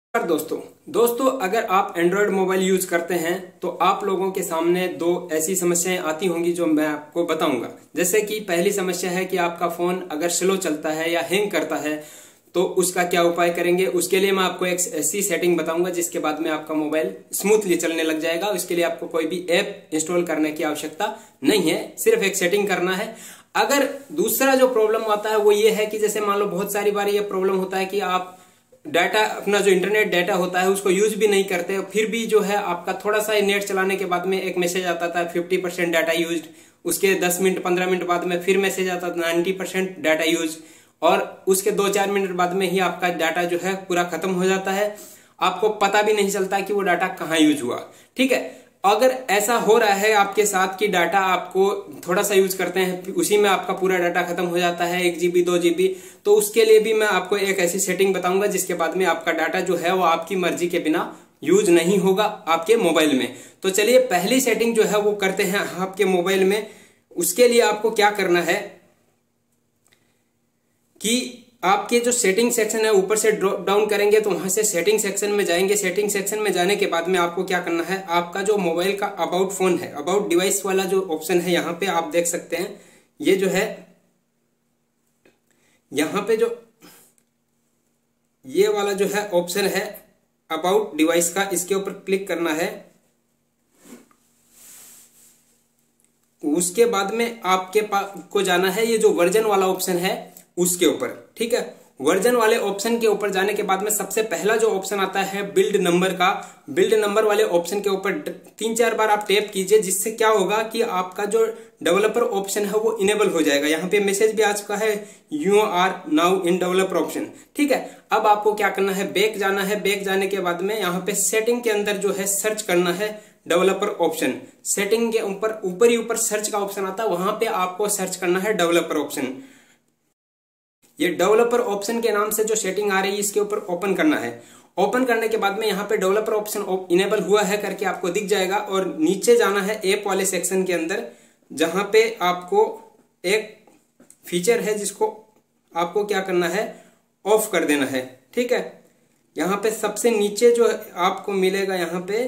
दोस्तों अगर आप एंड्रॉयड मोबाइल यूज करते हैं तो आप लोगों के सामने दो ऐसी समस्याएं आती होंगी जो मैं आपको बताऊंगा। जैसे कि पहली समस्या है कि आपका फोन अगर स्लो चलता है या हैंग करता है तो उसका क्या उपाय करेंगे। उसके लिए मैं आपको एक ऐसी सेटिंग बताऊंगा जिसके बाद में आपका मोबाइल स्मूथली चलने लग जाएगा। उसके लिए आपको कोई भी ऐप इंस्टॉल करने की आवश्यकता नहीं है, सिर्फ एक सेटिंग करना है। अगर दूसरा जो प्रॉब्लम आता है वो ये है कि जैसे मान लो बहुत सारी बार ये प्रॉब्लम होता है कि आप डाटा अपना जो इंटरनेट डाटा होता है उसको यूज भी नहीं करते, फिर भी जो है आपका थोड़ा सा नेट चलाने के बाद में एक मैसेज आता था 50% डाटा यूज, उसके 10 मिनट 15 मिनट बाद में फिर मैसेज आता था 90% डाटा यूज, और उसके 2-4 मिनट बाद में ही आपका डाटा जो है पूरा खत्म हो जाता है। आपको पता भी नहीं चलता कि वो डाटा कहाँ यूज हुआ। ठीक है, अगर ऐसा हो रहा है आपके साथ कि डाटा आपको थोड़ा सा यूज करते हैं उसी में आपका पूरा डाटा खत्म हो जाता है 1 GB 2 GB, तो उसके लिए भी मैं आपको एक ऐसी सेटिंग बताऊंगा जिसके बाद में आपका डाटा जो है वो आपकी मर्जी के बिना यूज नहीं होगा आपके मोबाइल में। तो चलिए पहली सेटिंग जो है वो करते हैं आपके मोबाइल में। उसके लिए आपको क्या करना है कि आपके जो सेटिंग सेक्शन है ऊपर से ड्रॉप डाउन करेंगे तो वहां से सेटिंग सेक्शन में जाएंगे। सेटिंग सेक्शन में जाने के बाद में आपको क्या करना है, आपका जो मोबाइल का अबाउट फोन है, अबाउट डिवाइस वाला जो ऑप्शन है यहाँ पे आप देख सकते हैं, ये जो है यहाँ पे जो ये वाला जो है ऑप्शन है अबाउट डिवाइस का, इसके ऊपर क्लिक करना है। उसके बाद में आपके पास को जाना है ये जो वर्जन वाला ऑप्शन है उसके ऊपर। ठीक है, वर्जन वाले ऑप्शन के ऊपर जाने के बाद में सबसे पहला जो ऑप्शन आता है बिल्ड नंबर का, बिल्ड नंबर वाले ऑप्शन के ऊपर 3-4 बार आप टैप कीजिए, जिससे क्या होगा कि आपका जो डेवलपर ऑप्शन है वो इनेबल हो जाएगा। यहाँ पे मैसेज भी आ चुका है you are now in developer option. ठीक है, अब आपको क्या करना है, बैक जाना है। बैक जाने के बाद में यहाँ पे सेटिंग के अंदर जो है सर्च करना है डेवलपर ऑप्शन। सेटिंग के ऊपर ही ऊपर सर्च का ऑप्शन आता है, वहां पे आपको सर्च करना है डेवलपर ऑप्शन। ये डेवलपर ऑप्शन के नाम से जो सेटिंग आ रही है इसके ऊपर ओपन करना है। ओपन करने के बाद में यहाँ पे डेवलपर ऑप्शन इनेबल हुआ है करके आपको दिख जाएगा, और नीचे जाना है ऐप वाले सेक्शन के अंदर, जहां पे आपको एक फीचर है जिसको आपको क्या करना है, ऑफ कर देना है। ठीक है, यहाँ पे सबसे नीचे जो आपको मिलेगा, यहाँ पे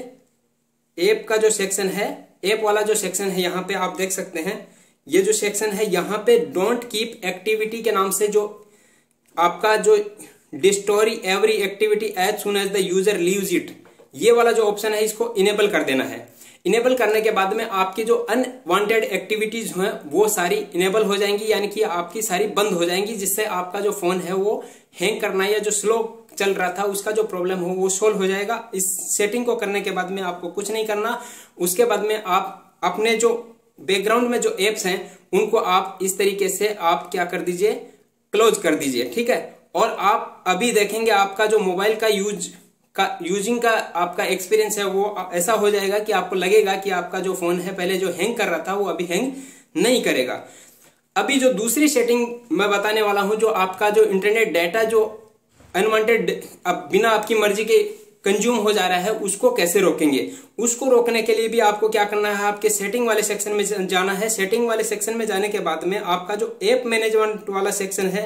ऐप का जो सेक्शन है, ऐप वाला जो सेक्शन है यहाँ पे आप देख सकते हैं। ये जो सेक्शन है यहाँ पे डोंट कीप एक्टिविटी के नाम से जो आपका जो destroy every activity as soon as the user leaves it, ये वाला जो ऑप्शन है इसको इनेबल कर देना है। इनेबल करने के बाद में आपकी जो अनवांटेड एक्टिविटीज हैं वो सारी इनेबल हो जाएंगी, यानी कि आपकी सारी बंद हो जाएंगी, जिससे आपका जो फोन है वो हैंग करना या जो स्लो चल रहा था उसका जो प्रॉब्लम हो वो सोल्व हो जाएगा। इस सेटिंग को करने के बाद में आपको कुछ नहीं करना। उसके बाद में आप अपने जो बैकग्राउंड में जो एप्स हैं उनको आप इस तरीके से आप क्या कर दीजिए, क्लोज कर दीजिए। ठीक है, और आप अभी देखेंगे आपका जो मोबाइल का यूजिंग का आपका एक्सपीरियंस है वो ऐसा हो जाएगा कि आपको लगेगा कि आपका जो फोन है पहले जो हैंग कर रहा था वो अभी हैंग नहीं करेगा। अभी जो दूसरी सेटिंग मैं बताने वाला हूं, जो आपका जो इंटरनेट डाटा जो अनवांटेड अब बिना आपकी मर्जी के कंज्यूम हो जा रहा है उसको कैसे रोकेंगे। उसको रोकने के लिए भी आपको क्या करना है, आपके सेटिंग वाले सेक्शन में जाना है। सेटिंग वाले सेक्शन में जाने के बाद में आपका जो ऐप मैनेजमेंट वाला सेक्शन है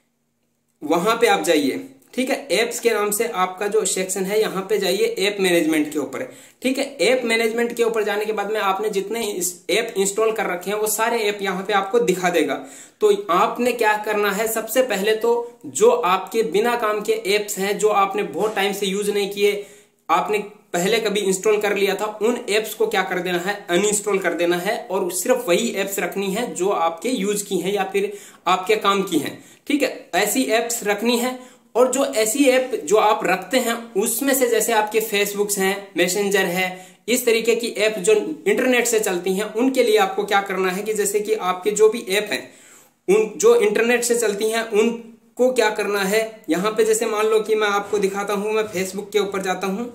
वहां पे आप जाइए। ठीक है, एप्स के नाम से आपका जो सेक्शन है यहाँ पे जाइए ऐप मैनेजमेंट के ऊपर। ठीक है, ऐप मैनेजमेंट के ऊपर जाने के बाद में आपने जितने ऐप इंस्टॉल कर रखे हैं वो सारे ऐप यहाँ पे आपको दिखा देगा। तो आपने क्या करना है, सबसे पहले तो जो आपके बिना काम के ऐप्स हैं जो आपने बहुत टाइम से यूज नहीं किए, आपने पहले कभी इंस्टॉल कर लिया था, उन एप्स को क्या कर देना है, अनइंस्टॉल कर देना है, और सिर्फ वही एप्स रखनी है जो आपके यूज की हैं या फिर आपके काम की हैं। ठीक है, ऐसी एप्स रखनी है। और जो ऐसी ऐप जो आप रखते हैं उसमें से जैसे आपके फेसबुक्स हैं, मैसेंजर है, इस तरीके की ऐप जो इंटरनेट से चलती हैं उनके लिए आपको क्या करना है कि जैसे कि आपके जो भी ऐप हैं उन जो इंटरनेट से चलती हैं उनको क्या करना है, यहाँ पे जैसे मान लो कि मैं आपको दिखाता हूं, मैं फेसबुक के ऊपर जाता हूं,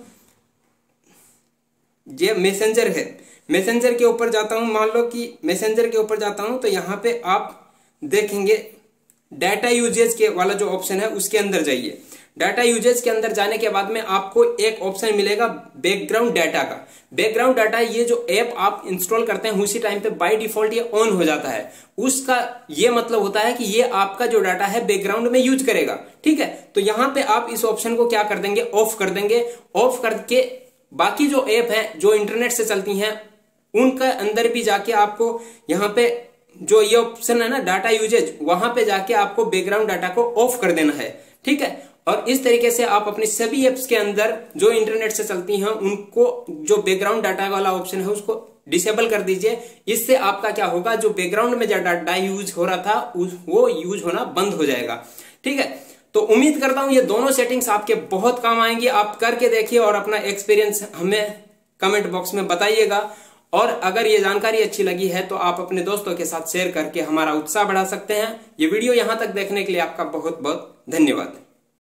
ये मैसेंजर है, मैसेंजर के ऊपर जाता हूं, मान लो कि मैसेंजर के ऊपर जाता हूं तो यहाँ पे आप देखेंगे डाटा यूजेज के वाला जो ऑप्शन है उसके अंदर जाइए। डाटा यूजेज के अंदर जाने के बाद में आपको एक ऑप्शन मिलेगा बैकग्राउंड डाटा का। बैकग्राउंड डाटा, ये जो ऐप आप इंस्टॉल करते हैं उसी टाइम पे बाय डिफॉल्ट ये ऑन हो जाता है। उसका ये मतलब होता है कि ये आपका जो डाटा है बैकग्राउंड में यूज करेगा, ठीक है। तो यहां पे आप इस ऑप्शन को क्या कर देंगे, ऑफ कर देंगे। ऑफ करके बाकी जो ऐप है जो इंटरनेट से चलती हैं उनका अंदर भी जाके आपको यहाँ पे जो ये ऑप्शन है ना डाटा यूजेज, वहां पे जाके आपको बैकग्राउंड डाटा को ऑफ कर देना है, ठीक है। और इस तरीके से आप अपनी सभी एप्स के अंदर जो इंटरनेट से चलती हैं उनको जो बैकग्राउंड डाटा वाला ऑप्शन है उसको डिसेबल कर दीजिए। इससे आपका क्या होगा, जो बैकग्राउंड में जो डाटा यूज हो रहा था वो यूज होना बंद हो जाएगा, ठीक है। तो उम्मीद करता हूं ये दोनों सेटिंग्स आपके बहुत काम आएंगी। आप करके देखिए और अपना एक्सपीरियंस हमें कमेंट बॉक्स में बताइएगा। और अगर ये जानकारी अच्छी लगी है तो आप अपने दोस्तों के साथ शेयर करके हमारा उत्साह बढ़ा सकते हैं। ये वीडियो यहां तक देखने के लिए आपका बहुत बहुत धन्यवाद।